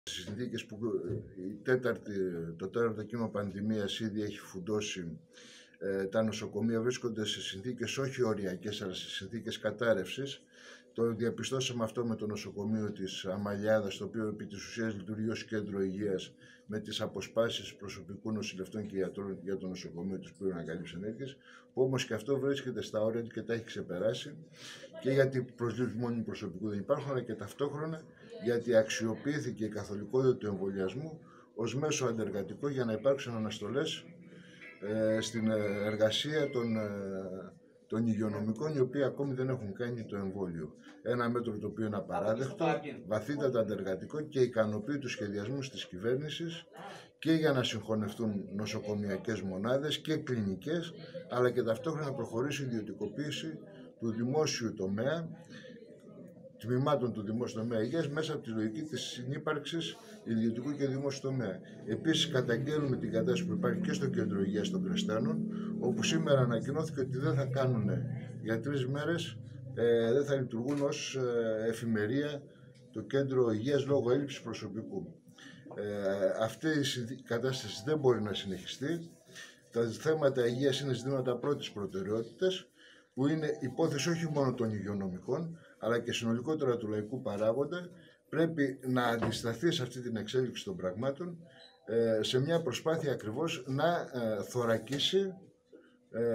Συνθήκες που το τέταρτο κύμα πανδημίας ήδη έχει φουντώσει, τα νοσοκομεία βρίσκονται σε συνθήκες όχι οριακές αλλά σε συνθήκες κατάρρευσης. Το διαπιστώσαμε αυτό με το νοσοκομείο της Αμαλιάδας, το οποίο επί της ουσίας λειτουργεί ως κέντρο υγείας, με τις αποσπάσεις προσωπικού νοσηλευτών και γιατρών για το νοσοκομείο της που να καλύψει ενέργειες, που όμως και αυτό βρίσκεται στα όρια του και τα έχει ξεπεράσει, και γιατί προσλήψεις μόνιμου προσωπικού δεν υπάρχουν, αλλά και ταυτόχρονα γιατί αξιοποιήθηκε η καθολικότητα του εμβολιασμού ως μέσο αντεργατικό για να υπάρξουν αναστολές στην εργασία των υγειονομικών, οι οποίοι ακόμη δεν έχουν κάνει το εμβόλιο. Ένα μέτρο το οποίο είναι απαράδεκτο, βαθύτατα αντεργατικό και ικανοποιεί τους σχεδιασμούς της κυβέρνησης και για να συγχωνευτούν νοσοκομιακές μονάδες και κλινικές, αλλά και ταυτόχρονα να προχωρήσει η ιδιωτικοποίηση του δημόσιου τομέα, τμήματων του δημόσιου τομέα υγείας, μέσα από τη λογική της συνύπαρξης ιδιωτικού και δημόσιου τομέα. Επίσης, καταγγέλνουμε την κατάσταση που υπάρχει και στο κέντρο υγείας των Κρεστάνων, όπου σήμερα ανακοινώθηκε ότι δεν θα κάνουν για 3 μέρες, δεν θα λειτουργούν ως εφημερία το κέντρο υγείας λόγω έλλειψης προσωπικού. Αυτή η κατάσταση δεν μπορεί να συνεχιστεί. Τα θέματα υγείας είναι ζητήματα πρώτης προτεραιότητας, που είναι υπόθεση όχι μόνο των υγειονομικών, αλλά και συνολικότερα του λαϊκού παράγοντα. Πρέπει να αντισταθεί σε αυτή την εξέλιξη των πραγμάτων, σε μια προσπάθεια ακριβώς να θωρακίσει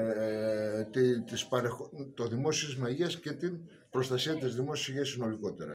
το δημόσιο σύστημα υγείας και την προστασία της δημόσιας υγείας συνολικότερα.